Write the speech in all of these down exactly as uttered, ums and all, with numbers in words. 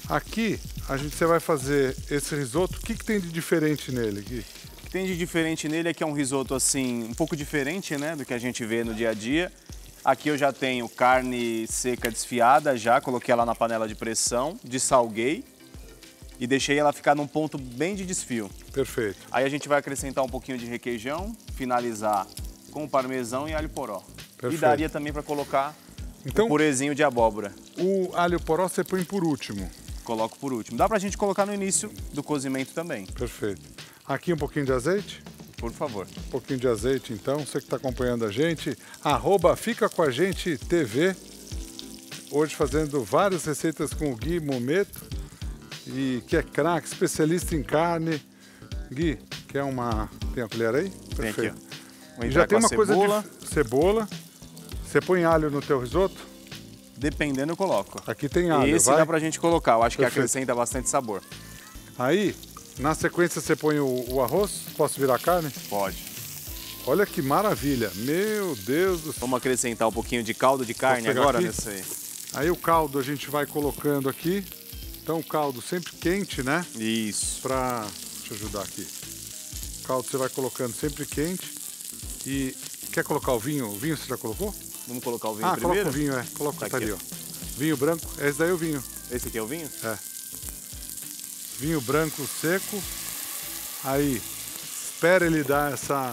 Aqui, a gente, você vai fazer esse risoto. O que, que tem de diferente nele, Gui? O que tem de diferente nele é que é um risoto assim, um pouco diferente, né, do que a gente vê no dia a dia. Aqui eu já tenho carne seca desfiada já, coloquei ela na panela de pressão, dessalguei e deixei ela ficar num ponto bem de desfio. Perfeito. Aí a gente vai acrescentar um pouquinho de requeijão, finalizar com parmesão e alho poró. Perfeito. E daria também para colocar então, um purezinho de abóbora. O alho poró você põe por último. Coloco por último. Dá pra gente colocar no início do cozimento também. Perfeito. Aqui um pouquinho de azeite? Por favor. Um pouquinho de azeite, então. Você que está acompanhando a gente, arroba Fica Com A Gente T V. Hoje fazendo várias receitas com o Gui Mometo, e que é craque, especialista em carne. Gui, quer uma... Tem uma colher aí? Tem Perfeito. aqui, ó. E já tem uma cebola. coisa de cebola. Você põe alho no teu risoto? Dependendo, eu coloco. Aqui tem alho, Esse vai? dá pra gente colocar, eu acho Perfeito. que acrescenta bastante sabor. Aí, na sequência, você põe o, o arroz. Posso virar a carne? Pode. Olha que maravilha. Meu Deus do céu. Vamos acrescentar um pouquinho de caldo de carne pegar agora aqui? nessa aí. Aí o caldo a gente vai colocando aqui. Então o caldo sempre quente, né? Isso. Pra... Deixa eu ajudar aqui. O caldo você vai colocando sempre quente. E quer colocar o vinho? O vinho você já colocou? Vamos colocar o vinho ah, primeiro? coloca o vinho, é. Coloca, Tá tá aqui, ali, ó. Vinho branco. Esse daí é o vinho. Esse aqui é o vinho? É. Vinho branco seco. Aí, espera ele dar essa...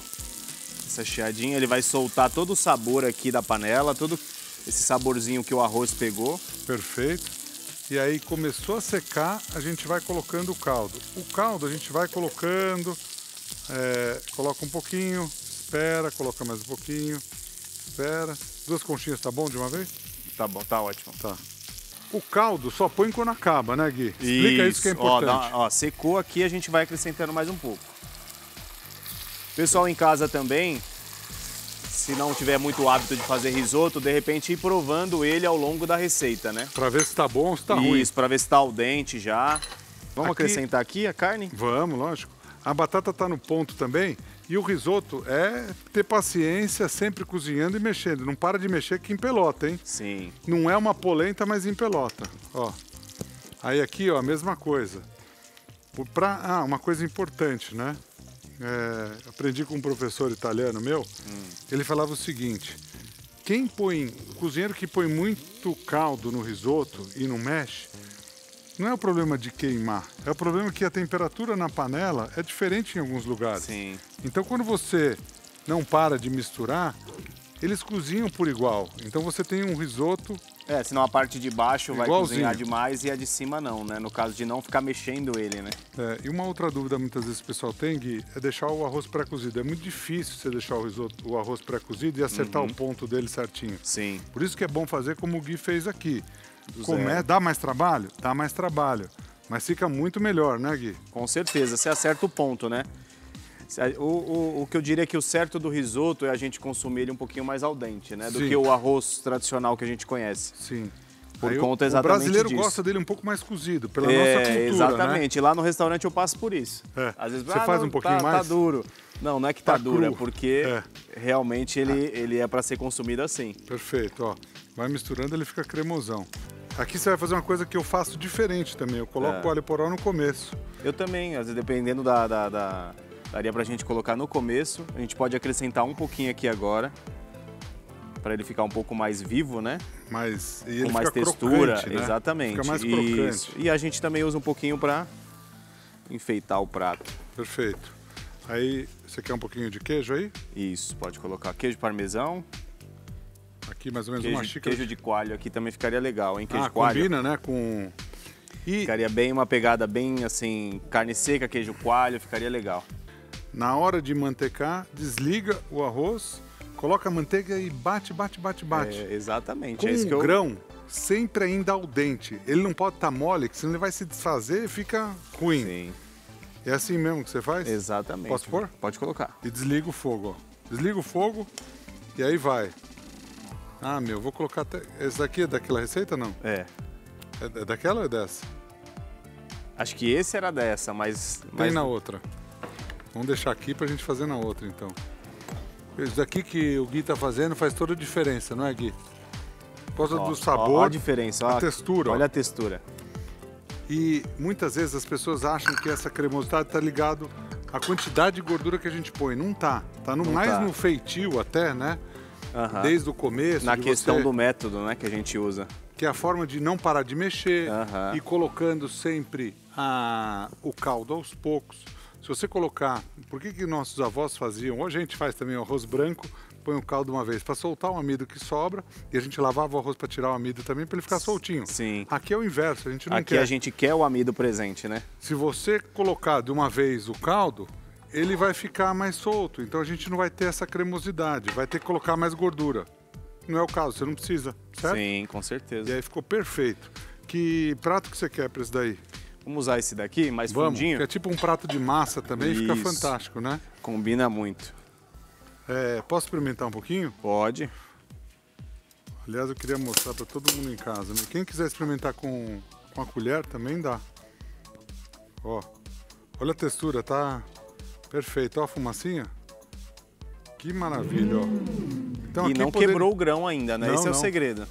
Essa chiadinha, ele vai soltar todo o sabor aqui da panela, todo esse saborzinho que o arroz pegou. Perfeito. E aí começou a secar, a gente vai colocando o caldo. O caldo a gente vai colocando, é, coloca um pouquinho, espera, coloca mais um pouquinho, espera. Duas conchinhas, tá bom de uma vez? Tá bom, tá ótimo. Tá. O caldo só põe quando acaba, né, Gui? Explica isso, isso que é importante. Ó, dá, ó, secou aqui, a gente vai acrescentando mais um pouco. Pessoal em casa também, se não tiver muito hábito de fazer risoto, de repente ir provando ele ao longo da receita, né? Pra ver se tá bom ou se tá ruim. Isso, pra ver se tá al dente já. Vamos Aqui... acrescentar aqui a carne? Vamos, lógico. A batata tá no ponto também. E o risoto é ter paciência, sempre cozinhando e mexendo. Não para de mexer que empelota, hein? Sim. Não é uma polenta, mas empelota. Ó. Aí aqui, ó, a mesma coisa. Pra... Ah, uma coisa importante, né? É, aprendi com um professor italiano meu, hum. ele falava o seguinte: quem põe, o cozinheiro que põe muito caldo no risoto e não mexe, não é o problema de queimar, é o problema que a temperatura na panela é diferente em alguns lugares. Sim. Então quando você não para de misturar, eles cozinham por igual. Então você tem um risoto... É, senão a parte de baixo vai igualzinho. cozinhar demais e a de cima não, né? No caso de não ficar mexendo ele, né? É, e uma outra dúvida muitas vezes o pessoal tem, Gui, é deixar o arroz pré-cozido. É muito difícil você deixar o, risoto, o arroz pré-cozido e acertar uhum. o ponto dele certinho. Sim. Por isso que é bom fazer como o Gui fez aqui. Come... Dá mais trabalho? Dá mais trabalho. Mas fica muito melhor, né, Gui? Com certeza, você acerta o ponto, né? O, o, o que eu diria é que o certo do risoto é a gente consumir ele um pouquinho mais al dente, né? Do Sim. que o arroz tradicional que a gente conhece. Sim. Por Aí conta o, exatamente o brasileiro disso. gosta dele um pouco mais cozido, pela é, nossa cultura, exatamente. Né? Lá no restaurante eu passo por isso. É. Às vezes, Você ah, faz não, um pouquinho tá, mais? Tá duro. Não, não é que tá, tá duro, cru. é porque é. realmente ele, ele é para ser consumido assim. Perfeito, ó. Vai misturando, ele fica cremosão. Aqui você vai fazer uma coisa que eu faço diferente também. Eu coloco é. o alho poró no começo. Eu também, às vezes dependendo da... da, da... Daria pra gente colocar no começo. A gente pode acrescentar um pouquinho aqui agora. Pra ele ficar um pouco mais vivo, né? Mais, e ele com mais fica textura. Crocante, né? Exatamente. Fica mais crocante. Isso. E a gente também usa um pouquinho pra enfeitar o prato. Perfeito. Aí, você quer um pouquinho de queijo aí? Isso, pode colocar queijo parmesão. Aqui mais ou menos queijo, uma xícara. Queijo de coalho aqui também ficaria legal, hein? Queijo ah, de coalho. combina, né? Com... E... Ficaria bem uma pegada bem assim, carne seca, queijo coalho, ficaria legal. Na hora de mantecar, desliga o arroz, coloca a manteiga e bate, bate, bate, bate. É, exatamente. Com é isso o que eu... grão sempre ainda al dente. Ele não pode estar mole, que senão ele vai se desfazer e fica ruim. Sim. É assim mesmo que você faz? Exatamente. Posso pôr? Pode colocar. E desliga o fogo, ó. Desliga o fogo e aí vai. Ah, meu, vou colocar até... Esse daqui é daquela receita, não? É. É daquela ou é dessa? Acho que esse era dessa, mas... Tem mas... na outra. Vamos deixar aqui pra gente fazer na outra, então. Isso daqui que o Gui tá fazendo faz toda a diferença, não é, Gui? Por causa ó, do sabor, ó, ó a diferença, ó, a textura. Olha ó. a textura. E muitas vezes as pessoas acham que essa cremosidade está ligado à quantidade de gordura que a gente põe. Não tá. Tá no, Não mais tá. no feitio até, né? Uhum. Desde o começo. Na de questão você, do método, né, que a gente usa. que é a forma de não parar de mexer Uhum. e colocando sempre a, o caldo aos poucos. Se você colocar... Por que que nossos avós faziam? Ou a gente faz também o arroz branco, põe o caldo uma vez para soltar o amido que sobra e a gente lavava o arroz para tirar o amido também para ele ficar soltinho. Sim. Aqui é o inverso, a gente não Aqui quer. a gente quer o amido presente, né? Se você colocar de uma vez o caldo, ele vai ficar mais solto. Então a gente não vai ter essa cremosidade, vai ter que colocar mais gordura. Não é o caso, você não precisa, certo? Sim, com certeza. E aí ficou perfeito. Que prato que você quer para esse daí? Vamos usar esse daqui, mais Vamos, fundinho? que é tipo um prato de massa também, fica Isso. fantástico, né? Combina muito. É, posso experimentar um pouquinho? Pode. Aliás, eu queria mostrar para todo mundo em casa, né? Quem quiser experimentar com, com a colher também dá. Ó, olha a textura, tá perfeito. Ó a fumacinha. Que maravilha, ó. Então, E aqui não poder- quebrou o grão ainda, né? Não, Esse é o não. segredo.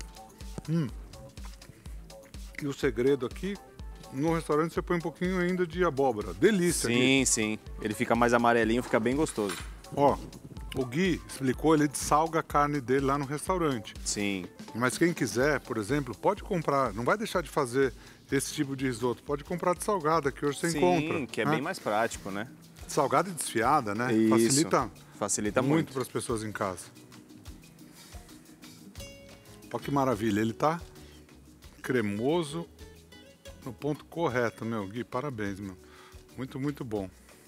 E o segredo aqui, no restaurante você põe um pouquinho ainda de abóbora. Delícia. Gui. Sim, sim. Ele fica mais amarelinho, fica bem gostoso. Ó, o Gui explicou, ele salga a carne dele lá no restaurante. Sim. Mas quem quiser, por exemplo, pode comprar. Não vai deixar de fazer esse tipo de risoto. Pode comprar de salgada, que hoje você Sim, encontra. que é né? bem mais prático, né? Salgada e desfiada, né? Isso. Facilita Facilita muito muito. para as pessoas em casa. Olha que maravilha, ele tá cremoso no ponto correto, meu. Gui, parabéns, meu. Muito, muito bom.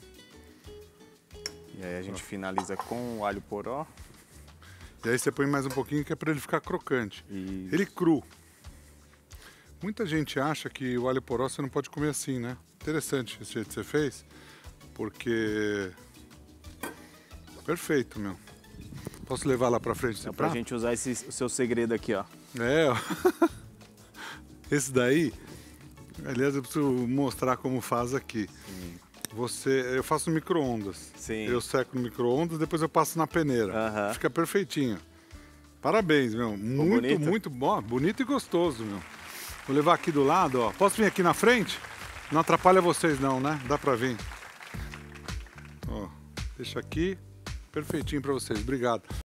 E aí a gente finaliza com o alho poró. E aí você põe mais um pouquinho que é para ele ficar crocante. E Ele cru. Muita gente acha que o alho poró você não pode comer assim, né? Interessante esse jeito que você fez, porque... Perfeito, meu. Posso levar lá pra frente esse é pra prato? gente usar esse, o seu segredo aqui, ó. É, ó. Esse daí, aliás, eu preciso mostrar como faz aqui. Você, eu faço no micro-ondas. Sim. Eu seco no micro-ondas, depois eu passo na peneira. Aham. Fica perfeitinho. Parabéns, meu. Muito, bonito? muito bom. Bonito e gostoso, meu. Vou levar aqui do lado, ó. Posso vir aqui na frente? Não atrapalha vocês não, né? Dá pra vir. Ó, deixa aqui. Perfeitinho pra vocês. Obrigado.